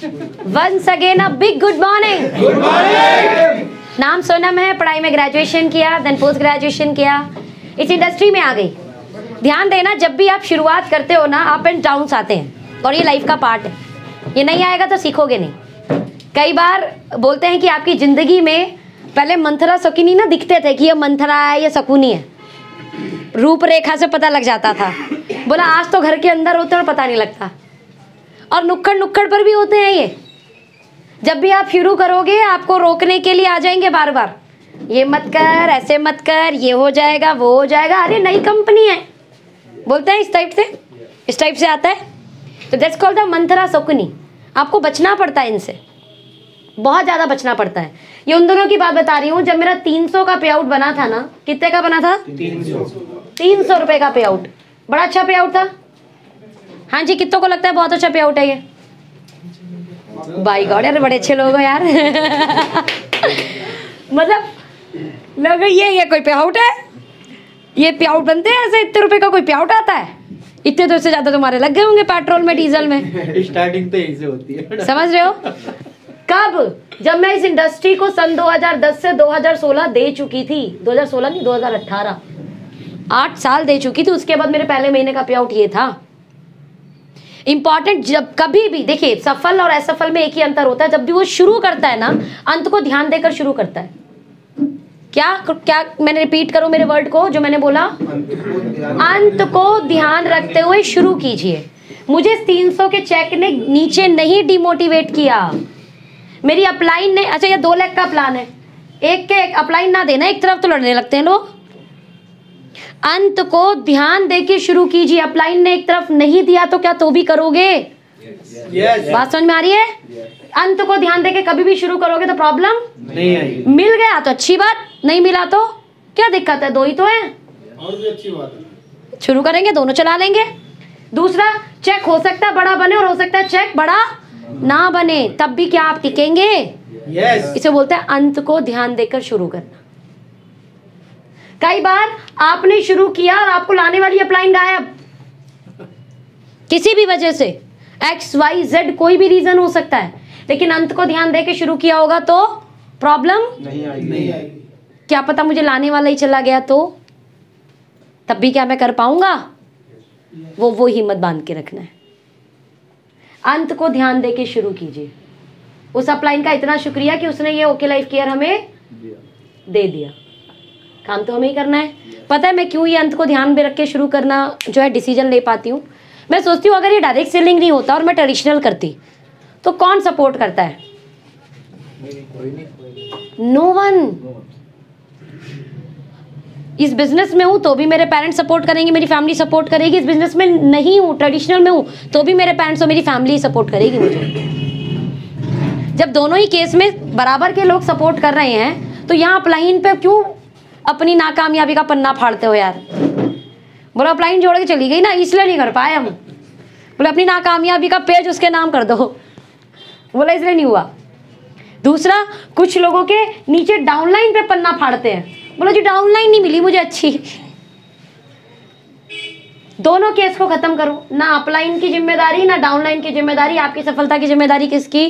Once again a big good morning. Good morning. नाम सोनम है, पढ़ाई में ग्रेजुएशन किया, देन पोस्ट ग्रेजुएशन किया, इस इंडस्ट्री में आ गई। ध्यान देना, जब भी आप शुरुआत करते हो ना, अप एंड डाउन्स आते हैं और ये लाइफ का पार्ट है। ये नहीं आएगा तो सीखोगे नहीं। कई बार बोलते हैं कि आपकी ज़िंदगी में पहले मंथरा शकुनी ना दिखते थे कि ये मंथरा है, ये शकुनी है, रूपरेखा से पता लग जाता था। बोला आज तो घर के अंदर होते और पता नहीं लगता। और नुक्कड़ नुक्कड़ पर भी होते हैं ये। जब भी आप शुरू करोगे आपको रोकने के लिए आ जाएंगे बार बार, ये मत कर, ऐसे मत कर, ये हो जाएगा, वो हो जाएगा। अरे नई कंपनी है, बोलते हैं इस टाइप से आता है। तो that's called the Manthara Shakuni. आपको बचना पड़ता है इनसे, बहुत ज़्यादा बचना पड़ता है। ये उन दोनों की बात बता रही हूँ। जब मेरा 300 का पे आउट बना था ना, कितने का बना था? 300 रुपये का पे आउट। बड़ा अच्छा पे आउट था। हाँ जी, कितनों को लगता है बहुत अच्छा पे आउट है ये? बाई गॉड यार, बड़े अच्छे लोग हो यार। मतलब लोग ये कोई पे आउट है? ये पे आउट बनते हैं ऐसे? इतने रुपए का कोई पे आउट आता है? इतने तो इससे ज़्यादा तुम्हारे लग गए होंगे पेट्रोल में, डीजल में। स्टार्टिंग तो यही से होती है, समझ रहे हो? कब? जब मैं इस इंडस्ट्री को सन 2010 से 2016 दे चुकी थी। 2016 नहीं, 2018, 8 साल दे चुकी थी। उसके बाद मेरे पहले महीने का पे आउट ये था। इंपॉर्टेंट, जब कभी भी देखिए, सफल और असफल में एक ही अंतर होता है। जब भी वो शुरू करता है ना, अंत को ध्यान देकर शुरू करता है। क्या मैंने रिपीट करूं मेरे वर्ड को जो मैंने बोला? अंत को ध्यान रखते हुए शुरू कीजिए। मुझे 300 के चेक ने नीचे नहीं डिमोटिवेट किया। मेरी अपलाइन ने, अच्छा ये 2 लाख का प्लान है, एक के एक अपलाइन ना देना, एक तरफ तो लड़ने लगते हैं लोग। अंत को ध्यान देके शुरू कीजिए। अपलाइन ने एक तरफ नहीं दिया तो क्या तो भी करोगे? बात समझ में आ रही है? अंत को ध्यान देके कभी भी शुरू करोगे तो प्रॉब्लम नहीं आएगी। मिल गया तो अच्छी बात, नहीं मिला तो क्या दिक्कत है? 2 ही तो है, और भी अच्छी बात है। शुरू करेंगे, दोनों चला लेंगे। दूसरा, चेक हो सकता है बड़ा बने और हो सकता है चेक बड़ा ना बने, तब भी क्या आप टिकेंगे? इसे बोलते हैं अंत को ध्यान देकर शुरू करना। कई बार आपने शुरू किया और आपको लाने वाली अपलाइन गायब, किसी भी वजह से, XYZ कोई भी रीजन हो सकता है, लेकिन अंत को ध्यान देकर शुरू किया होगा तो प्रॉब्लम नहीं आएगी। क्या पता मुझे लाने वाला ही चला गया तो तब भी क्या मैं कर पाऊंगा? वो हिम्मत बांध के रखना है। अंत को ध्यान देके शुरू कीजिए। उस अपलाइन का इतना शुक्रिया कि उसने ये ओके लाइफ केयर हमें दे दिया। काम तो हमें ही करना है। पता है मैं क्यों ये अंत को ध्यान में रख के शुरू करना जो है डिसीजन ले पाती हूँ? मैं सोचती हूँ अगर ये डायरेक्ट सेलिंग नहीं होता और मैं ट्रेडिशनल करती तो कौन सपोर्ट करता है? No one. इस बिजनेस में हूँ तो भी मेरे पेरेंट्स सपोर्ट करेंगे, मेरी फैमिली सपोर्ट करेगी। इस बिजनेस में नहीं हूँ, ट्रेडिशनल में हूँ, तो भी मेरे पेरेंट्स और मेरी फैमिली सपोर्ट करेगी मुझे। जब दोनों ही केस में बराबर के लोग सपोर्ट कर रहे हैं तो यहाँ अपलाइन पे क्यों अपनी नाकामयाबी का पन्ना फाड़ते हो यार? बोला अपलाइन जोड़ के चली गई ना, इसलिए नहीं कर पाए हम। बोले अपनी नाकामयाबी का पेज उसके नाम कर दो, बोला इसलिए नहीं हुआ। दूसरा, कुछ लोगों के नीचे डाउनलाइन पे पन्ना फाड़ते हैं, बोला जी डाउनलाइन नहीं मिली मुझे अच्छी। दोनों केस को खत्म करो, ना अपलाइन की जिम्मेदारी ना डाउनलाइन की जिम्मेदारी। आपकी सफलता की जिम्मेदारी किसकी?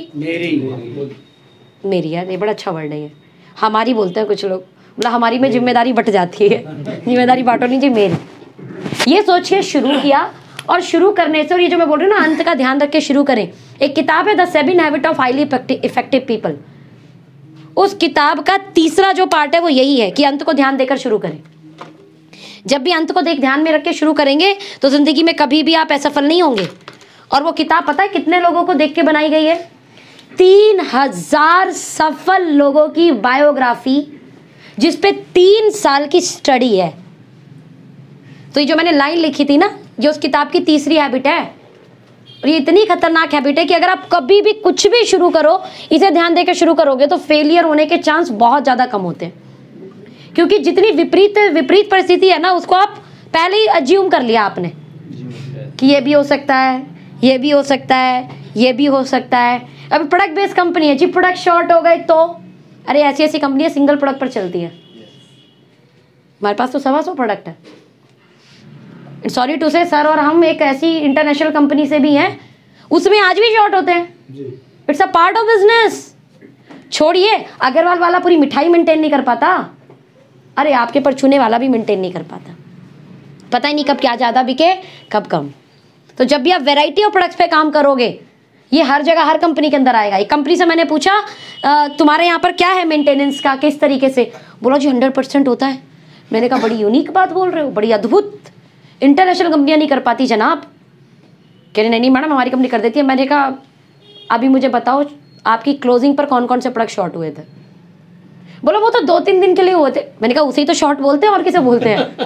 मेरी यार, ये बड़ा अच्छा वर्ड है ये। हमारी बोलते हैं कुछ लोग, बोला हमारी में जिम्मेदारी बट जाती है। जिम्मेदारी बांटो नहीं जी, मेरी। ये सोच के शुरू किया और शुरू करने से, और ये जो मैं बोल रही हूँ ना, अंत का ध्यान रख के शुरू करें। एक किताब है the 7 habit of highly effective people. उस किताब का तीसरा जो पार्ट है वो यही है कि अंत को ध्यान देकर शुरू करें। जब भी अंत को ध्यान में रख के शुरू करेंगे तो जिंदगी में कभी भी आप असफल नहीं होंगे। और वो किताब पता है कितने लोगों को देख के बनाई गई है? 3000 सफल लोगों की बायोग्राफी, जिसपे 3 साल की स्टडी है। तो ये जो मैंने लाइन लिखी थी ना, ये उस किताब की तीसरी हैबिट है। और ये इतनी खतरनाक हैबिट है कि अगर आप कभी भी कुछ भी शुरू करो, इसे ध्यान देकर शुरू करोगे तो फेलियर होने के चांस बहुत ज़्यादा कम होते हैं। क्योंकि जितनी विपरीत परिस्थिति है ना, उसको आप पहले ही अज्यूम कर लिया आपने कि ये भी हो सकता है, ये भी हो सकता है, ये भी हो सकता है। अभी प्रोडक्ट बेस्ड कंपनी है जी, प्रोडक्ट शॉर्ट हो गए तो, अरे ऐसी ऐसी कंपनियां सिंगल प्रोडक्ट पर चलती है। हमारे पास तो 125 प्रोडक्ट है। सॉरी टू से सर, और हम एक ऐसी इंटरनेशनल कंपनी से भी हैं, उसमें आज भी शॉर्ट होते हैं। It's a part of business. छोड़िए, अग्रवाल वाला पूरी मिठाई मेंटेन नहीं कर पाता, अरे आपके परचूने वाला भी मेंटेन नहीं कर पाता। पता ही नहीं कब क्या ज़्यादा बिके कब कम। तो जब भी आप वैरायटी ऑफ प्रोडक्ट्स पे काम करोगे, ये हर जगह हर कंपनी के अंदर आएगा। एक कंपनी से मैंने पूछा तुम्हारे यहाँ पर क्या है मेंटेनेंस का, किस तरीके से, बोला जी 100% होता है। मैंने कहा बड़ी यूनिक बात बोल रहे हो, बड़ी अद्भुत, इंटरनेशनल कंपनियाँ नहीं कर पाती जनाब। कह रहे नहीं मैडम हमारी कंपनी कर देती है। मैंने कहा अभी मुझे बताओ आपकी क्लोजिंग पर कौन कौन से प्रोडक्ट शॉर्ट हुए थे। बोलो वो तो 2-3 दिन के लिए हुए थे। मैंने कहा उसे ही तो शॉर्ट बोलते हैं, और किसे बोलते हैं?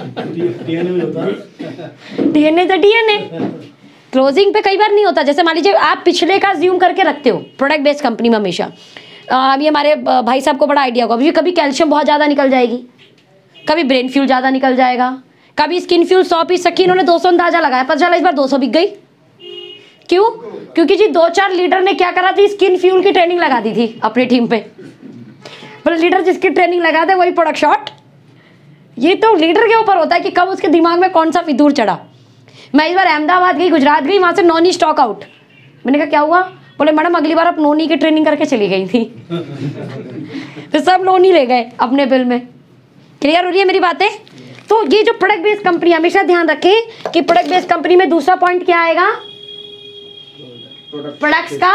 डीएनए तो डीएनए, क्लोजिंग पे कई बार नहीं होता। जैसे मान लीजिए आप पिछले का ज्यूम करके रखते हो प्रोडक्ट बेस्ड कंपनी में हमेशा। अभी हमारे भाई साहब को बड़ा आइडिया होगा, अभी कभी कैल्शियम बहुत ज़्यादा निकल जाएगी, कभी ब्रेन फ्यूल ज़्यादा निकल जाएगा, कभी स्किन फ्यूल 100 पीस रखी, इन्होंने 200 अंदाजा लगाया, पता चला इस बार 200 बिक गई। क्यों? क्योंकि जी 2-4 लीडर ने क्या करा थी, स्किन फ्यूल की ट्रेनिंग लगा दी थी अपनी टीम पे। पर लीडर जिसकी ट्रेनिंग लगा दे वही प्रोडक्ट शॉर्ट। ये तो लीडर के ऊपर होता है कि कब उसके दिमाग में कौन सा फितूर चढ़ा। मैं इस बार अहमदाबाद गई, गुजरात गई, वहाँ से नॉनी स्टॉक आउट। मैंने कहा क्या हुआ? बोले मैडम अगली बार आप नॉनी की ट्रेनिंग करके चली गई थी। तो सब नॉनी ले गए अपने बिल में। क्लियर हो रही है मेरी बातें? तो ये जो प्रोडक्ट बेस्ड कंपनी, हमेशा ध्यान रखें कि प्रोडक्ट बेस्ड कंपनी में दूसरा पॉइंट क्या आएगा, प्रोडक्ट्स का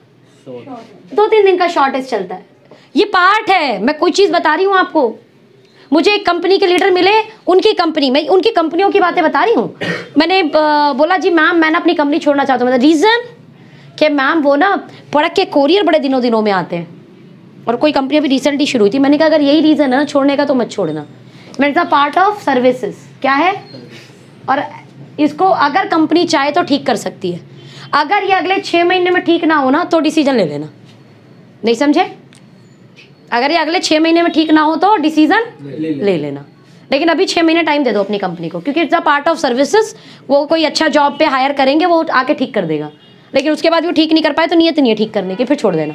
2-3 दिन का शॉर्टेज चलता है। ये पार्ट है, मैं कोई चीज़ बता रही हूँ आपको। मुझे एक कंपनी के लीडर मिले, उनकी कंपनी में, उनकी कंपनियों की बातें बता रही हूँ। मैंने बोला जी मैम मैं ना अपनी कंपनी छोड़ना चाहता हूँ। मतलब रीज़न कि मैम वो ना प्रोडक्ट के कोरियर बड़े दिनों में आते हैं, और कोई कंपनी अभी रिसेंटली शुरू हुई थी। मैंने कहा अगर यही रीज़न है ना छोड़ने का तो मत छोड़ना। मैंने कहा पार्ट ऑफ सर्विसेज क्या है, और इसको अगर कंपनी चाहे तो ठीक कर सकती है। अगर ये अगले 6 महीने में ठीक ना हो ना तो डिसीजन ले लेना। नहीं समझे? अगर ये अगले 6 महीने में ठीक ना हो तो डिसीजन ले लेना, लेकिन अभी 6 महीने टाइम दे दो अपनी कंपनी को, क्योंकि it's a part of services. वो कोई अच्छा जॉब पे हायर करेंगे, वो आके ठीक कर देगा, लेकिन उसके बाद वो ठीक नहीं कर पाए तो नीयत नहीं है ठीक करने की, फिर छोड़ देना।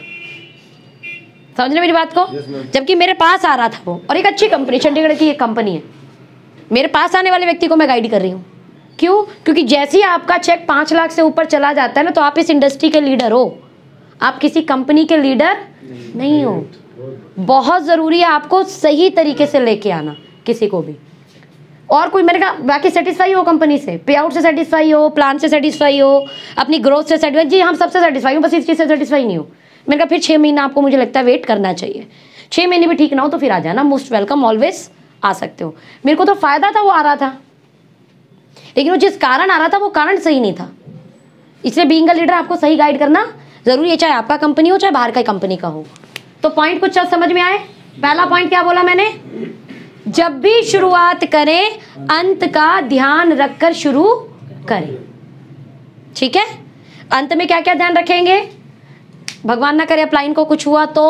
समझ रहे मेरी बात को? जबकि मेरे पास आ रहा था वो, और एक अच्छी कंपनी, चंडीगढ़ की एक कंपनी है, मेरे पास आने वाले व्यक्ति को मैं गाइड कर रही हूँ। क्यों? क्योंकि जैसे ही आपका चेक 5 लाख से ऊपर चला जाता है ना, तो आप इस इंडस्ट्री के लीडर हो, आप किसी कंपनी के लीडर नहीं हो। बहुत ज़रूरी है आपको सही तरीके से लेके आना किसी को भी। और कोई, मैंने कहा बाकी सेटिस्फाई हो कंपनी से, पे आउट से सेटिस्फाई हो, प्लान से सेटिस्फाई हो, अपनी ग्रोथ से सेटिस्फाई। जी हम सबसे सेटिस्फाई हूँ, बस इस चीज़ से सेटिस्फाई नहीं हो। मैंने कहा फिर 6 महीना आपको मुझे लगता है वेट करना चाहिए। 6 महीने भी ठीक ना हो तो फिर आ जाना, मोस्ट वेलकम, ऑलवेज आ सकते हो। मेरे को तो फ़ायदा था वो आ रहा था, लेकिन वो जिस कारण आ रहा था वो कारण सही नहीं था। इसलिए बीइंग अ लीडर आपको सही गाइड करना ज़रूरी है, चाहे आपका कंपनी हो चाहे बाहर का कंपनी का हो। तो पॉइंट कुछ समझ में आए? पहला पॉइंट क्या बोला मैंने, जब भी शुरुआत करें अंत का ध्यान रखकर शुरू करें। ठीक है? अंत में क्या क्या ध्यान रखेंगे? भगवान ना करे अपलाइन को कुछ हुआ तो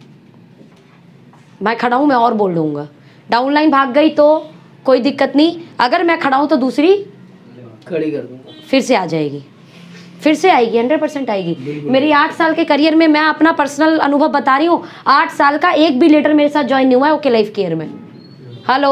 मैं खड़ा हूं, मैं और बोल दूंगा। डाउनलाइन भाग गई तो कोई दिक्कत नहीं, अगर मैं खड़ा हूं तो दूसरी खड़ी कर दूंगा, फिर से आ जाएगी, फिर से आएगी, 100% आएगी। मेरी 8 साल के करियर में मैं अपना पर्सनल अनुभव बता रही हूँ। 8 साल का एक भी लीडर मेरे साथ ज्वाइन नहीं हुआ है ओके लाइफ केयर में। हेलो।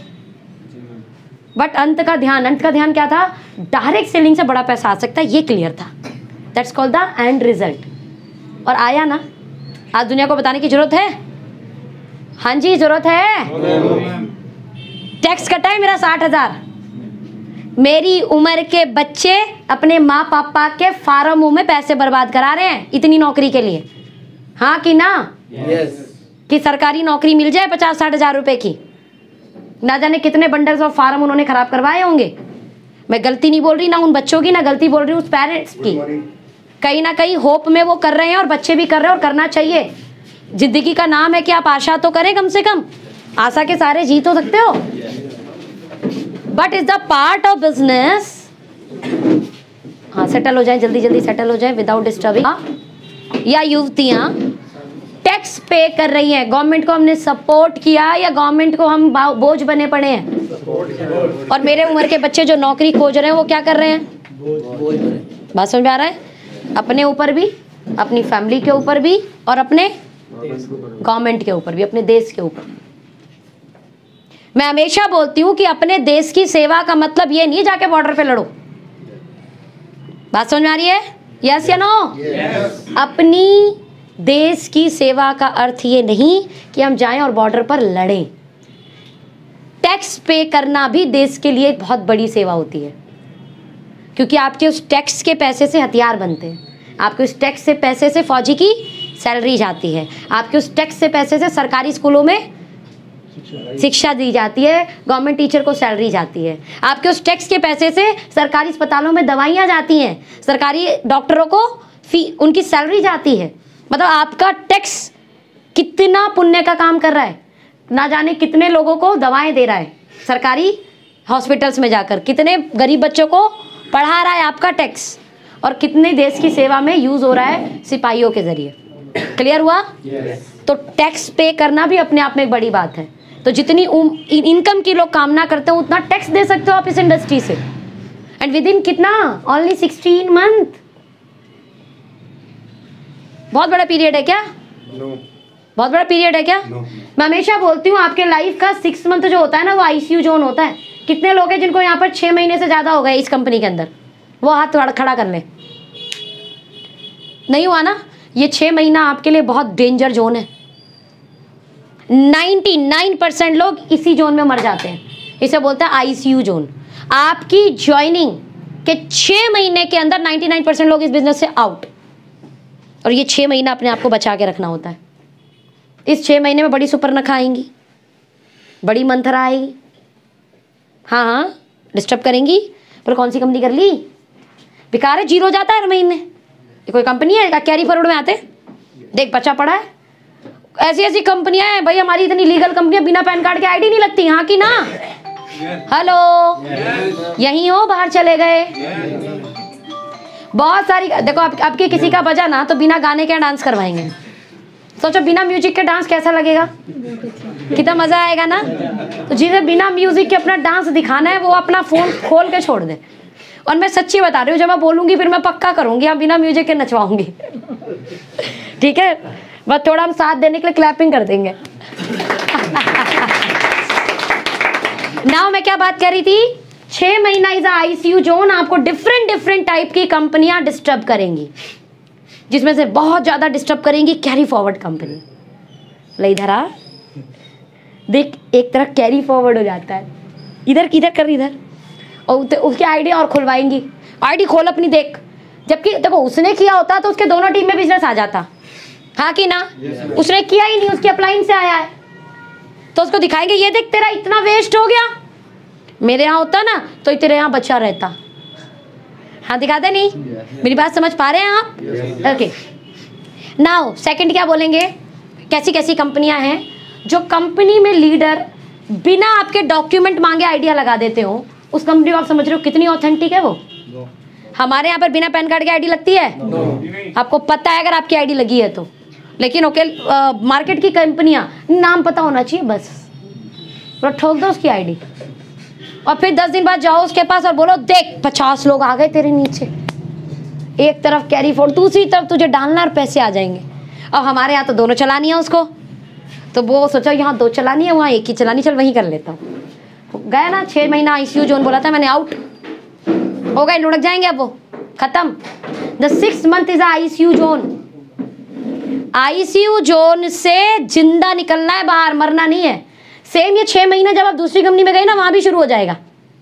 बट अंत का ध्यान क्या था? डायरेक्ट सेलिंग से बड़ा पैसा आ सकता है, ये क्लियर था। That's called the end result. और आया ना? आज दुनिया को बताने की जरूरत है? हाँ जी जरूरत है। टैक्स कटा है मेरा 60,000। मेरी उम्र के बच्चे अपने माँ पापा के फार्मों में पैसे बर्बाद करा रहे हैं इतनी नौकरी के लिए। हाँ कि ना? यस। कि सरकारी नौकरी मिल जाए 50-60 हज़ार रुपए की, ना जाने कितने बंडल्स ऑफ फार्म उन्होंने खराब करवाए होंगे। मैं गलती नहीं बोल रही ना उन बच्चों की, ना गलती बोल रही हूँ उस पेरेंट्स की। कहीं ना कहीं होप में वो कर रहे हैं और बच्चे भी कर रहे हैं, और करना चाहिए। जिंदगी का नाम है कि आप आशा तो करें, कम से कम आशा के सारे जी तो सकते हो। But is the part of business. हाँ सेटल हो जाए, जल्दी जल्दी सेटल हो जाए विदाउट डिस्टर्बिंग। या युवतियाँ टैक्स पे कर रही हैं, गवर्नमेंट को हमने सपोर्ट किया या गवर्नमेंट को हम बोझ बने पड़े हैं? और मेरे उम्र के बच्चे जो नौकरी खोज रहे हैं वो क्या कर रहे हैं? बात समझ में आ रहा है? अपने ऊपर भी, अपनी फैमिली के ऊपर भी, और अपने गवर्नमेंट के ऊपर भी, अपने देश के ऊपर। मैं हमेशा बोलती हूँ कि अपने देश की सेवा का मतलब ये नहीं जाके बॉर्डर पे लड़ो। बात समझ में आ रही है? यस या नो? अपनी देश की सेवा का अर्थ ये नहीं कि हम जाएं और बॉर्डर पर लड़ें। टैक्स पे करना भी देश के लिए एक बहुत बड़ी सेवा होती है, क्योंकि आपके उस टैक्स के पैसे से हथियार बनते हैं, आपके उस टैक्स से पैसे से फौजी की सैलरी जाती है, आपके उस टैक्स से पैसे से सरकारी स्कूलों में शिक्षा दी जाती है, गवर्नमेंट टीचर को सैलरी जाती है, आपके उस टैक्स के पैसे से सरकारी अस्पतालों में दवाइयाँ जाती हैं, सरकारी डॉक्टरों को उनकी सैलरी जाती है। मतलब आपका टैक्स कितना पुण्य का काम कर रहा है, ना जाने कितने लोगों को दवाएं दे रहा है सरकारी हॉस्पिटल्स में जाकर, कितने गरीब बच्चों को पढ़ा रहा है आपका टैक्स, और कितने देश की सेवा में यूज़ हो रहा है सिपाहियों के जरिए। क्लियर हुआ? तो टैक्स पे करना भी अपने आप में एक बड़ी बात है। तो जितनी इनकम की लोग कामना करते हो उतना टैक्स दे सकते हो आप इस इंडस्ट्री से, एंड विद इन कितना, ओनली 16 मंथ। बहुत बड़ा पीरियड है क्या? बहुत बड़ा पीरियड है क्या? मैं हमेशा बोलती हूँ आपके लाइफ का 6 मंथ जो होता है ना, वो आईसीयू जोन होता है। कितने लोग हैं जिनको यहाँ पर 6 महीने से ज़्यादा हो गए इस कंपनी के अंदर? वो हाथ खड़ा कर ले। नहीं हुआ ना? ये 6 महीना आपके लिए बहुत डेंजर जोन है। 99% लोग इसी जोन में मर जाते हैं। इसे बोलते हैं आईसीयू जोन। आपकी ज्वाइनिंग के 6 महीने के अंदर 99% लोग इस बिजनेस से आउट, और ये 6 महीना अपने आप को बचा के रखना होता है। इस 6 महीने में बड़ी सुपर्णखा आएंगी, बड़ी मंथरा आएगी, हाँ हाँ डिस्टर्ब करेंगी, पर कौन सी कंपनी कर ली? बेकार है, जीरो जाता है हर महीने। ये कोई कंपनी है कैरी फॉरवर्ड में आते? देख बचा पड़ा है। ऐसी ऐसी कंपनियां हैं भाई, हमारी इतनी लीगल कंपनियां बिना पैन कार्ड के आईडी नहीं लगती, हाँ कि ना? हेलो, यहीं हो, बाहर चले गए? बहुत सारी। देखो आपके किसी का बजा ना तो बिना गाने के डांस करवाएंगे। सोचो बिना म्यूजिक के डांस कैसा लगेगा, कितना मजा आएगा ना? तो जिसे बिना म्यूजिक के अपना डांस दिखाना है वो अपना फोन खोल के छोड़ दे। और मैं सच्ची बता रही हूँ, जब मैं बोलूंगी फिर मैं पक्का करूंगी, हम बिना म्यूजिक के नचवाऊंगी। ठीक है, बस थोड़ा हम साथ देने के लिए क्लैपिंग कर देंगे। नाउ मैं क्या बात कर रही थी? 6 महीना इज आईसीयू जोन। आपको डिफरेंट टाइप की कंपनियां डिस्टर्ब करेंगी, जिसमें से बहुत ज्यादा डिस्टर्ब करेंगी कैरी फॉरवर्ड कंपनी। ले इधर आ, देख एक तरफ कैरी फॉरवर्ड हो जाता है, इधर किधर कर इधर, और उसकी आईडी और खुलवाएंगी। आईडी खोल अपनी देख, जबकि देखो उसने किया होता तो उसके दोनों टीम में बिजनेस आ जाता, हाँ कि ना? उसने किया ही नहीं, उसकी अपलाइन से आया है, तो उसको दिखाएंगे ये देख तेरा इतना वेस्ट हो गया, मेरे यहाँ होता ना तो तेरे यहाँ बचा रहता। हाँ दिखाते नहीं? मेरी बात समझ पा रहे हैं आप? ओके, नाउ सेकंड क्या बोलेंगे? कैसी कैसी कंपनियां हैं जो कंपनी में लीडर बिना आपके डॉक्यूमेंट मांगे आइडिया लगा देते हो? उस कंपनी को आप समझ रहे हो कितनी ऑथेंटिक है वो? हमारे यहाँ पर बिना पैन कार्ड की आईडी लगती है? आपको पता है अगर आपकी आईडी लगी है तो, लेकिन ओके मार्केट की कंपनियां, नाम पता होना चाहिए बस, और ठोक दो उसकी आईडी, और फिर 10 दिन बाद जाओ उसके पास और बोलो देख 50 लोग आ गए तेरे नीचे, एक तरफ कैरी फॉरवर्ड, दूसरी तरफ तुझे डालना और पैसे आ जाएंगे। अब हमारे यहाँ तो दोनों चलानी है उसको, तो वो सोचा यहाँ 2 चलानी है, वहाँ 1 ही चलानी, चल वहीं कर लेता हूँ। गया ना, 6 महीना आईसीयू जोन बोला था मैंने, आउट हो गए, लुढ़क जाएंगे अब वो, खत्म। The 6 month is ICU zone. ICU zone से जिंदा निकलना है बाहर, मरना नहीं है। सेम ये 6 महीने जब आप दूसरी कंपनी में गए ना, वहां भी शुरू हो जाएगा।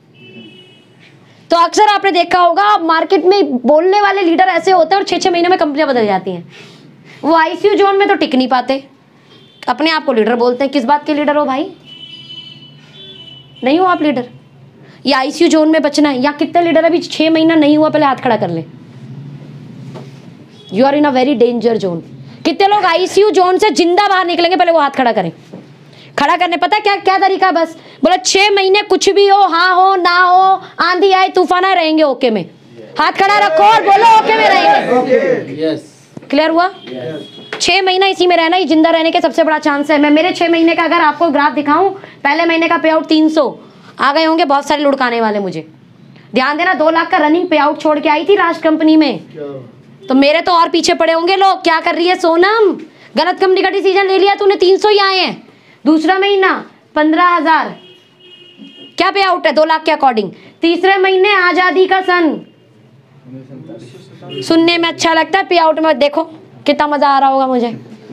तो अक्सर आपने देखा होगा मार्केट में बोलने वाले लीडर ऐसे होते हैं और 6-6 महीने में कंपनियां बदल जाती हैं। वो आईसीयू जोन में तो टिक नहीं पाते, अपने आप को लीडर बोलते हैं। किस बात के लीडर हो भाई? नहीं हो आप लीडर? ये आईसीयू जोन में बचना है। या कितने लीडर अभी 6 महीना नहीं हुआ, पहले हाथ खड़ा कर ले। You are in a very danger zone. कितने लोग आईसीयू जोन से जिंदा बाहर निकलेंगे? पहले वो हाथ खड़ा करें। खड़ा करने पता क्या क्या तरीका? बस बोला 6 महीने कुछ भी हो, हाँ हो ना हो, आंधी आए तूफान आए, रहेंगे ओके में। हाथ खड़ा रखो और बोलो ओके में रहेंगे। क्लियर हुआ? 6 महीना इसी में रहना ही जिंदा रहने के सबसे बड़ा चांस है। मैं मेरे 6 महीने का अगर आपको ग्राफ दिखाऊं, पहले महीने का पे आउट 300 आ गए होंगे, बहुत सारे लुढ़काने वाले मुझे। ध्यान देना, 2 लाख का रनिंग पे आउट छोड़ के आई थी लास्ट कंपनी में, तो मेरे तो और पीछे पड़े होंगे लोग। क्या कर रही है सोनम, गलत कंपनी का डिसीजन ले लिया तूने, 300 ही आए हैं। दूसरा महीना 15,000 क्या पे आउट है 2 लाख के अकॉर्डिंग। तीसरे महीने आजादी का सन सुनने में अच्छा लगता है, पे आउट में देखो कितना मजा आ रहा होगा मुझे।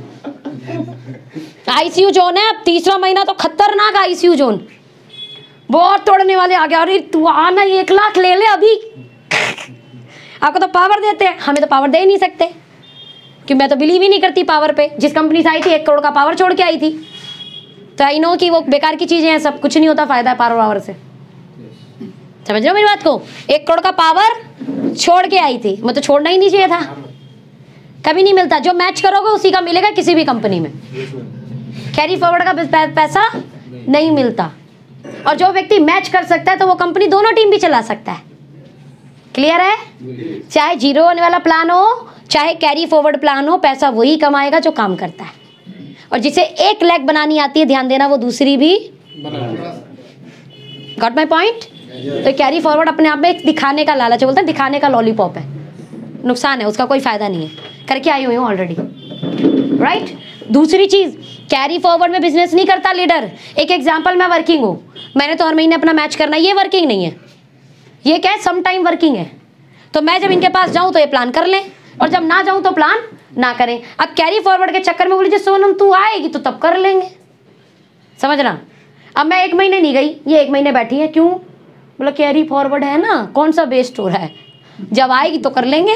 आईसीयू जोन है, अब तीसरा महीना तो खतरनाक आईसीयू जोन, बहुत तोड़ने वाले आ गया। अरे तू आना 1 लाख ले ले अभी, आपको तो पावर देते हैं, हमें तो पावर दे ही नहीं सकते, कि मैं तो बिलीव ही नहीं करती पावर पे। जिस कंपनी से आई थी 1 करोड़ का पावर छोड़ के आई थी, तो आई नो कि वो बेकार की चीजें हैं, सब कुछ नहीं होता फायदा पावर वावर से। समझ रहे हो मेरी बात को? 1 करोड़ का पावर छोड़ के आई थी, मैं तो छोड़ना ही नहीं चाहिए था, कभी नहीं मिलता। जो मैच करोगे उसी का मिलेगा किसी भी कंपनी में, कैरी फॉरवर्ड का पैसा नहीं मिलता। और जो व्यक्ति मैच कर सकता है तो वो कंपनी दोनों टीम भी चला सकता है। क्लियर है? चाहे जीरो होने वाला प्लान हो चाहे कैरी फॉरवर्ड प्लान हो, पैसा वही कमाएगा जो काम करता है। और जिसे 1 लाख बनानी आती है, ध्यान देना, वो दूसरी भी गॉट माई पॉइंट। तो कैरी फॉरवर्ड अपने आप में एक दिखाने का लालच है, बोलते हैं दिखाने का लॉलीपॉप है, नुकसान है उसका, कोई फायदा नहीं है। करके आई हुई हूँ ऑलरेडी, राइट। दूसरी चीज, कैरी फॉरवर्ड में बिजनेस नहीं करता लीडर। एक एग्जांपल, मैं वर्किंग हूँ, मैंने तो हर महीने अपना मैच करना, ये वर्किंग नहीं है, ये क्या है, सम टाइम वर्किंग है। तो मैं जब इनके पास जाऊँ तो ये प्लान कर लें, और जब ना जाऊँ तो प्लान ना करें। अब कैरी फॉरवर्ड के चक्कर में बोली सोनम तू आएगी तो तब कर लेंगे, समझना। अब मैं 1 महीने नहीं गई, ये 1 महीने बैठी है, क्यों? बोला कैरी फॉरवर्ड है ना, कौन सा बेस्ट हो रहा है, जब आएगी तो कर लेंगे।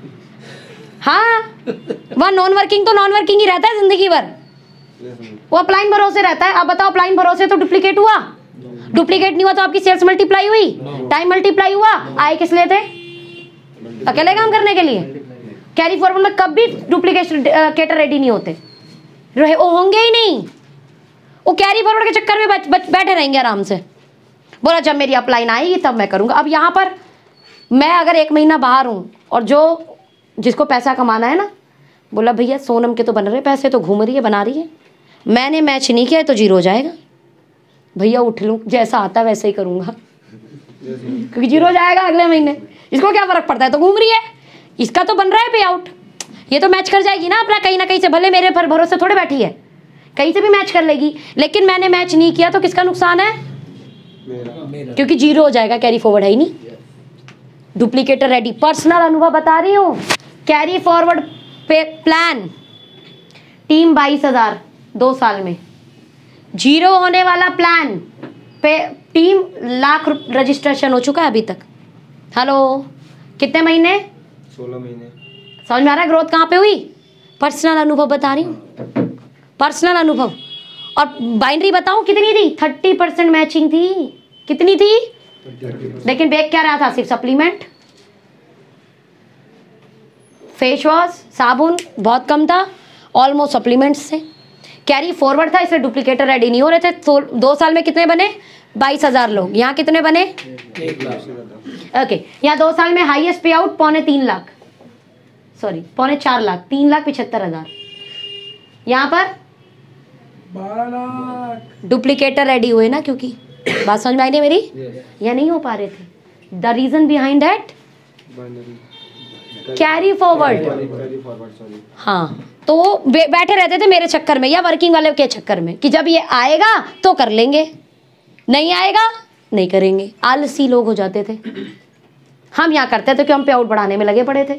हाँ, वह नॉन वर्किंग तो नॉन वर्किंग ही रहता है जिंदगी भर, वो अपलाइन भरोसे रहता है। अब बताओ, अपलाइन भरोसे तो डुप्लीकेट हुआ, डुप्लीकेट नहीं हुआ तो आपकी सेल्स मल्टीप्लाई हुई, टाइम मल्टीप्लाई हुआ, आए किस लिए थे? अकेले काम करने के लिए। कैरी फॉरवर्ड में कभी डुप्लीकेटर रेडी नहीं होते, रहे वो होंगे ही नहीं, वो कैरी फॉरवर्ड के चक्कर में बैठे रहेंगे आराम से। बोला जब मेरी अपलाइन आएगी तब मैं करूंगा। अब यहाँ पर मैं अगर 1 महीना बाहर हूँ और जो जिसको पैसा कमाना है ना, बोला भैया सोनम के तो बन रहे पैसे, तो घूम रही है बना रही है, मैंने मैच नहीं किया तो जीरो हो जाएगा। भैया उठ लूँ, जैसा आता वैसे ही करूँगा, क्योंकि जीरो हो जाएगा अगले महीने, इसको क्या फर्क पड़ता है, तो घूम रही है, इसका तो बन रहा है पे आउट, ये तो मैच कर जाएगी ना अपना कहीं ना कहीं से, भले मेरे पर भरोसे थोड़े बैठी है, कहीं से भी मैच कर लेगी। लेकिन मैंने मैच नहीं किया तो किसका नुकसान है? मेरा। क्योंकि जीरो हो जाएगा, कैरी फॉरवर्ड है ही नहीं, डुप्लीकेटर रेडी। पर्सनल अनुभव बता रही हूँ, कैरी फॉरवर्ड पे प्लान टीम 22,000 2 साल में, जीरो होने वाला प्लान पे टीम 1 लाख रजिस्ट्रेशन हो चुका है अभी तक। हेलो, कितने महीने? 16 महीने। समझ में आ रहा है ग्रोथ कहाँ पे हुई? पर्सनल अनुभव बता रही हूँ, पर्सनल अनुभव। और बाइनरी बताऊँ कितनी थी? 30% मैचिंग थी। कितनी थी? लेकिन बेच क्या रहा था? सिर्फ सप्लीमेंट, फेस वॉश, साबुन बहुत कम था, ऑलमोस्ट सप्लीमेंट्स से। कैरी फॉरवर्ड था इसलिए डुप्लीकेटर रेडी नहीं हो रहे थे। तो 2 साल में कितने बने? 22,000 लोग। यहाँ कितने बने? 1 लाख। ओके, यहाँ 2 साल में हाईएस्ट पे आउट 3.25 लाख, सॉरी 3.25 लाख, 3,75,000। यहाँ पर 12 लाख डुप्लीकेटर रेडी हुए ना, क्योंकि बात समझ में आई नहीं मेरी? या नहीं हो पा रहे थे? The reason behind that carry forward. हाँ, तो वो बैठे रहते थे मेरे चक्कर में या वर्किंग वाले के चक्कर में, कि जब ये आएगा तो कर लेंगे, नहीं आएगा नहीं करेंगे। आलसी लोग हो जाते थे। हम यहाँ करते थे कि हम पे आउट बढ़ाने में लगे पड़े थे।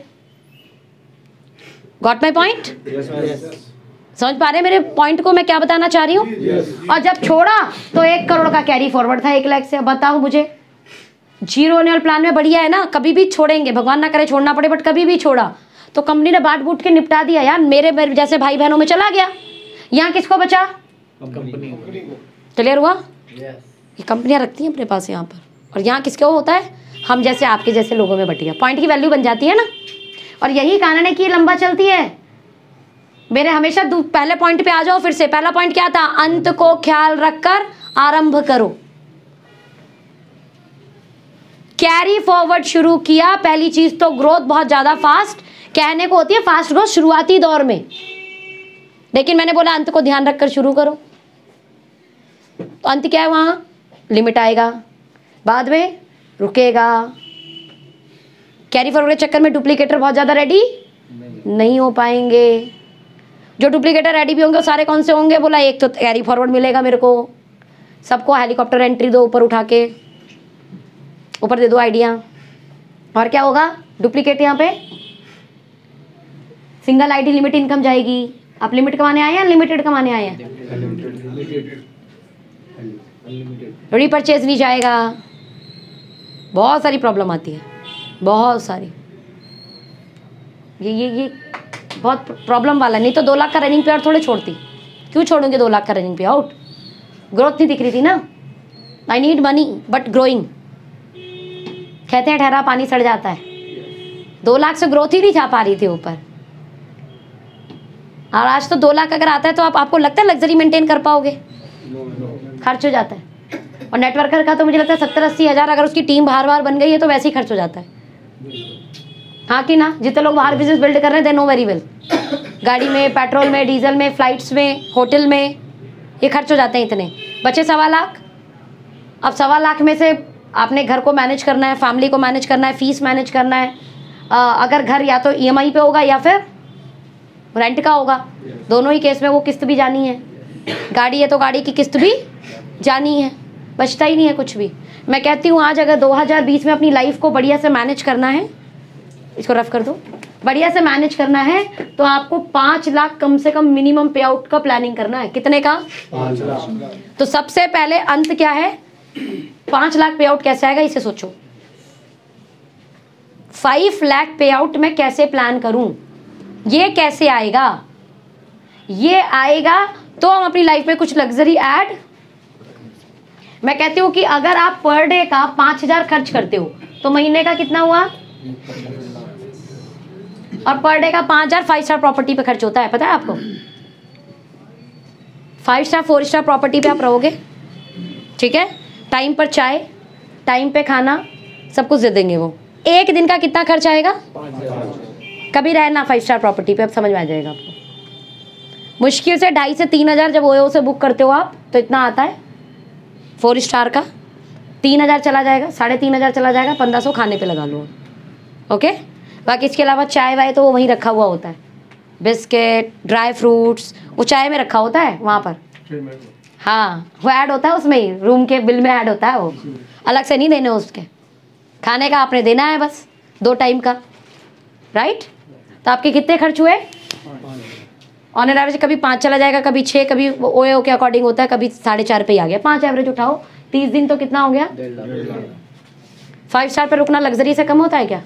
Got my point? समझ पा रहे हैं मेरे पॉइंट को, मैं क्या बताना चाह रही हूँ? और जब छोड़ा तो 1 करोड़ का कैरी फॉरवर्ड था 1 लाख से। बताओ मुझे, जीरो होने वाले प्लान में बढ़िया है ना, कभी भी छोड़ेंगे, भगवान ना करे छोड़ना पड़े, बट कभी भी छोड़ा तो कंपनी ने बाट बूट के निपटा दिया यार, मेरे जैसे भाई बहनों में चला गया। यहाँ किसको बचा? कंपनी। क्लियर हुआ? ये कंपनियां रखती हैं अपने पास यहाँ पर, और यहाँ किसके होता है? हम जैसे आपके जैसे लोगों में बटिया। पॉइंट की वैल्यू बन जाती है ना, और यही कारण है कि ये लंबा चलती है। मेरे हमेशा पहले पॉइंट पे आ जाओ फिर से। पहला पॉइंट क्या था? अंत को ख्याल रखकर आरंभ करो। कैरी फॉरवर्ड शुरू किया, पहली चीज तो ग्रोथ बहुत ज्यादा फास्ट, कहने को होती है फास्ट ग्रोथ शुरुआती दौर में, लेकिन मैंने बोला अंत को ध्यान रखकर शुरू करो। तो अंत क्या है? वहां लिमिट आएगा, बाद में रुकेगा। कैरी फॉरवर्ड के चक्कर में डुप्लीकेटर बहुत ज्यादा रेडी नहीं हो पाएंगे। जो डुप्लीकेटर रेडी भी होंगे वो सारे कौन से होंगे? बोला एक तो कैरी फॉरवर्ड मिलेगा मेरे को, सबको हेलीकॉप्टर एंट्री दो, ऊपर उठा के ऊपर दे दो आइडिया। और क्या होगा? डुप्लीकेट यहाँ पे सिंगल आईडी लिमिट इनकम जाएगी। आप लिमिट कमाने आए हैं अनलिमिटेड कमाने आए हैं? रीपरचेज नहीं जाएगा। बहुत सारी प्रॉब्लम आती है, बहुत सारी। ये बहुत प्रॉब्लम वाला। नहीं तो 2 लाख का रनिंग पे आउट थोड़े छोड़ती। क्यों छोड़ूंगी 2 लाख का रनिंग पे आउट? ग्रोथ नहीं दिख रही थी ना। I need money but growing. कहते हैं ठहरा पानी सड़ जाता है। 2 लाख से ग्रोथ ही नहीं जा पा रही थी ऊपर। और आज तो 2 लाख अगर आता है तो आपको लगता है लग्जरी मेंटेन कर पाओगे? खर्च हो जाता है। और नेटवर्कर का तो मुझे लगता है 70-80 हज़ार अगर उसकी टीम बाहर बन गई है तो वैसे ही खर्च हो जाता है। हाँ कि ना? जितने लोग बाहर बिजनेस बिल्ड कर रहे हैं दे नो वेरी वेल। गाड़ी में, पेट्रोल में, डीजल में, फ्लाइट्स में, होटल में, ये खर्च हो जाते हैं इतने। बचे 1.25 लाख। अब 1.25 लाख में से आपने घर को मैनेज करना है, फैमिली को मैनेज करना है, फीस मैनेज करना है। अगर घर या तो EMI पे होगा या फिर रेंट का होगा, दोनों ही केस में वो किस्त भी जानी है। गाड़ी है तो गाड़ी की किस्त भी जानी है। बचता ही नहीं है कुछ भी। मैं कहती हूँ आज अगर 2020 में अपनी लाइफ को बढ़िया से मैनेज करना है, इसको रफ कर दो, बढ़िया से मैनेज करना है तो आपको 5 लाख कम से कम मिनिमम पे आउट का प्लानिंग करना है। कितने का? 5 लाख। तो सबसे पहले अंत क्या है? 5 लाख पे आउट कैसे आएगा इसे सोचो। 5 लाख पे आउट मैं कैसे प्लान करूं? ये कैसे आएगा? ये आएगा तो हम अपनी लाइफ में कुछ लग्जरी ऐड। मैं कहती हूँ कि अगर आप पर डे का 5,000 खर्च करते हो तो महीने का कितना हुआ? और पर डे का 5,000 5 स्टार प्रॉपर्टी पे खर्च होता है, पता है आपको? 5 स्टार 4 स्टार प्रॉपर्टी पे आप रहोगे, ठीक है? टाइम पर चाय, टाइम पे खाना, सब कुछ दे देंगे वो। एक दिन का कितना खर्च आएगा? 5,000। कभी रहना 5 स्टार प्रॉपर्टी पे, अब समझ में आ जाएगा आपको। मुश्किल से 2,500 से 3,000 जब ओयो से बुक करते हो आप तो इतना आता है 4 स्टार का। 3,000 चला जाएगा, 3,500 चला जाएगा, 1,500 खाने पे लगा लो, ओके? बाकी इसके अलावा चाय वाय तो वो वहीं रखा हुआ होता है, बिस्किट, ड्राई फ्रूट्स, वो चाय में रखा होता है वहाँ पर। हाँ, वो ऐड होता है उसमें ही, रूम के बिल में ऐड होता है, वो अलग से नहीं देने उसके। खाने का आपने देना है बस 2 टाइम का, राइट? तो आपके कितने खर्च हुए? ऑन एन एवरेज कभी 5 चला जाएगा, कभी 6, कभी ओयो के अकॉर्डिंग होता है, कभी 4.5 पे ही आ गया। 5 एवरेज उठाओ, 30 दिन तो कितना हो गया? 5 स्टार पे रुकना लग्जरी से कम होता है क्या?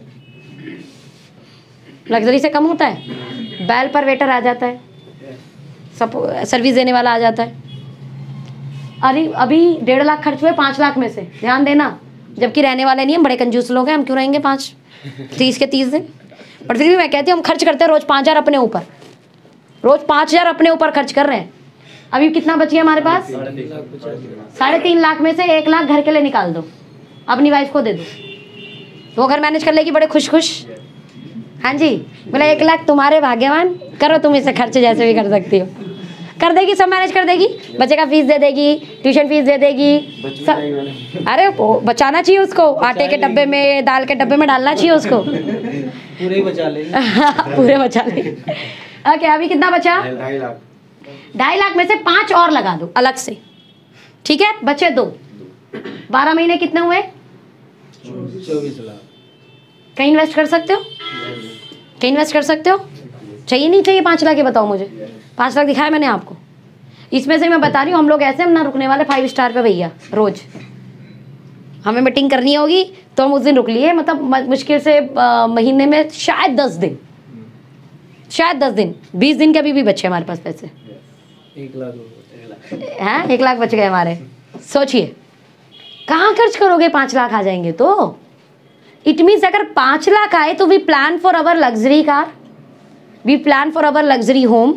लग्जरी से कम होता है? बैल पर वेटर आ जाता है, सब सर्विस देने वाला आ जाता है। अरे अभी 1.5 लाख खर्च हुए 5 लाख में से, ध्यान देना। जबकि रहने वाले नहीं, हम बड़े कंजूस लोग हैं, हम क्यों रहेंगे 30 के 30 दिन? पर फिर भी मैं कहती हूँ हम खर्च करते हैं रोज 5,000 अपने ऊपर, रोज 5,000 अपने ऊपर खर्च कर रहे हैं। अभी कितना बची है हमारे पास? 3.5 लाख में से 1 लाख घर के लिए निकाल दो, अपनी वाइफ को दे दो, वो घर मैनेज कर लेगी बड़े खुश खुश। हाँ जी, बोला 1 लाख तुम्हारे, भाग्यवान, करो तुम इसे खर्च जैसे भी कर सकती हो। कर देगी, सब मैनेज कर देगी, बच्चे का फीस दे देगी, ट्यूशन फीस दे देगी, अरे बचाना चाहिए उसको, आटे के डब्बे में, दाल के डब्बे में डालना चाहिए उसको, पूरे ही बचा ले। पूरे बचा ले। ओके, अभी कितना बचा? 2.5 लाख। 2.5 लाख में से 5 और लगा दो अलग से, ठीक है? बचे 2। 12 महीने कितने हुए? 24 लाख। कहीं इन्वेस्ट कर सकते हो? कहीं इन्वेस्ट कर सकते हो? चाहिए नहीं चाहिए 5 लाख? ये बताओ मुझे। 5 लाख दिखाया मैंने आपको, इसमें से मैं बता रही हूँ हम लोग ऐसे हम ना रुकने वाले 5 स्टार पे भैया। रोज हमें मीटिंग करनी होगी तो हम उस दिन रुक लिए, मतलब मुश्किल से महीने में शायद 10 दिन, शायद 10 दिन, 20 दिन के अभी भी बचे हमारे पास पैसे। 1 लाख हैं? 1 लाख बच गए हमारे। सोचिए कहाँ खर्च करोगे? 5 लाख आ जाएंगे तो इट मीन्स अगर 5 लाख आए तो we plan for our luxury car, we plan for our luxury home,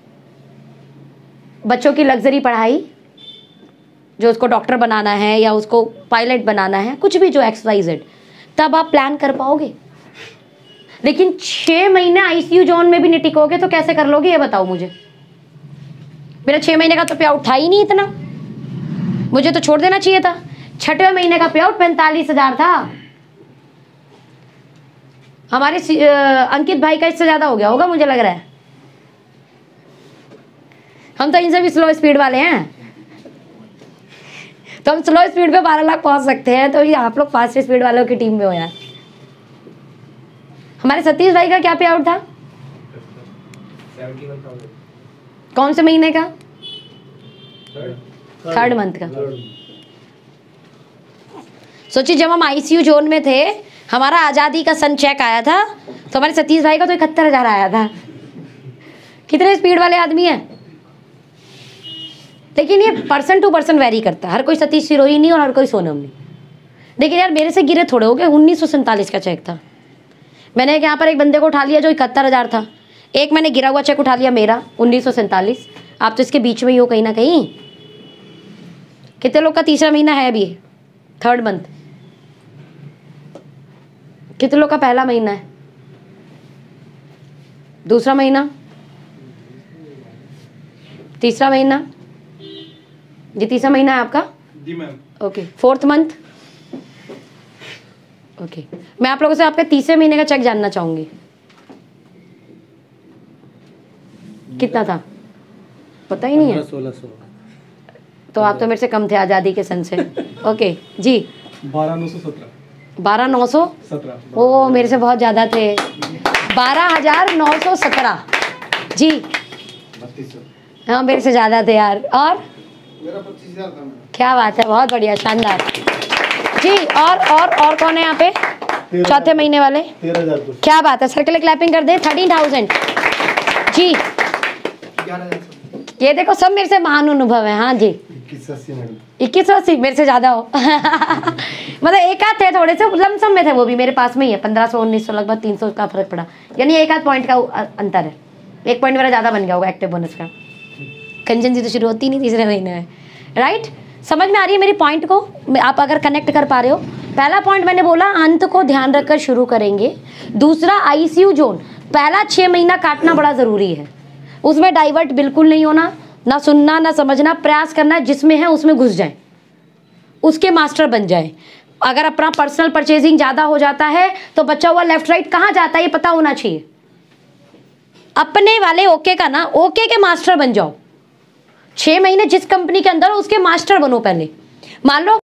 बच्चों की लग्जरी पढ़ाई, जो उसको डॉक्टर बनाना है या उसको पायलट बनाना है, कुछ भी जो XYZ, तब आप प्लान कर पाओगे। लेकिन 6 महीने ICU जोन में भी नहीं टिकोगे तो कैसे कर लोगे? ये बताओ मुझे। मेरा 6 महीने का तो पे आउट था ही नहीं इतना, मुझे तो छोड़ देना चाहिए था। 6वें महीने का पे आउट 45,000 था। हमारे अंकित भाई का इससे ज़्यादा हो गया होगा मुझे लग रहा है। हम तो इनसे भी स्लो स्पीड वाले हैं, तो हम स्लो स्पीड पे 12 लाख पहुंच सकते हैं, तो ये आप लोग फास्ट स्पीड वालों की टीम में हो यार। हमारे सतीश भाई का क्या पे आउट था? 71,000 कौन से महीने का? थर्ड मंथ का। सोचिए जब हम आईसीयू जोन में थे, हमारा आज़ादी का सन चेक आया था, तो हमारे सतीश भाई का तो 71,000 आया था। कितने स्पीड वाले आदमी हैं। लेकिन ये पर्सन टू पर्सन वेरी करता है, हर कोई सतीश सिरोही नहीं और हर कोई सोनम नहीं। लेकिन यार मेरे से गिरे थोड़े हो गए, 1947 का चेक था। मैंने यहाँ पर एक बंदे को उठा लिया जो 71,000 था, एक मैंने गिरा हुआ चेक उठा लिया मेरा 1947। आप तो इसके बीच में ही हो कहीं ना कहीं। कितने लोग का तीसरा महीना है अभी, थर्ड मंथ? कितने लोग का पहला महीना है, दूसरा महीना, तीसरा महीना? ये तीसरा महीना है आपका? जी ma'am. Okay, fourth month. Okay, मैं आप लोगों से आपके तीसरे महीने का चेक जानना चाहूंगी, कितना था? पता ही नहीं है। 1600। तो आप तो मेरे से कम थे आज़ादी के सन से। ओके जी। 12,917 12,917। ओ मेरे से बहुत ज़्यादा थे। 12,917 जी। 3200। हाँ मेरे से ज़्यादा थे यार। और मेरा 25,000 था। क्या बात है, बहुत बढ़िया, शानदार जी। और कौन है यहाँ पे चौथे महीने वाले? 13,000। क्या बात है, सर्कल क्लैपिंग कर दे। 13,000 जी। 11,000। ये देखो सब मेरे से महान अनुभव है। हाँ जी। 2180 मैडम। 2180 मेरे से ज़्यादा हो। मतलब एक आध थे थोड़े से लमसम में थे, वो भी मेरे पास में ही है। 1500 1900 लगभग 300 का फर्क पड़ा, यानी एक आध पॉइंट का अंतर है। 1 पॉइंट मेरा ज़्यादा बन गया होगा एक्टिव बोनस का। कंजन तो शुरू होती नहीं तीसरे महीने में, राइट? समझ में आ रही है मेरी पॉइंट को? आप अगर कनेक्ट कर पा रहे हो। पहला पॉइंट मैंने बोला अंत को ध्यान रखकर शुरू करेंगे। दूसरा आईसीयू जोन, पहला 6 महीना काटना बड़ा ज़रूरी है। उसमें डाइवर्ट बिल्कुल नहीं होना, ना सुनना ना समझना, प्रयास करना जिसमें है उसमें घुस जाए, उसके मास्टर बन जाए। अगर अपना पर्सनल परचेजिंग ज़्यादा हो जाता है तो बच्चा हुआ लेफ्ट राइट कहाँ जाता है ये पता होना चाहिए। अपने वाले ओके का ना, ओके के मास्टर बन जाओ। 6 महीने जिस कंपनी के अंदर हो उसके मास्टर बनो पहले। मान लो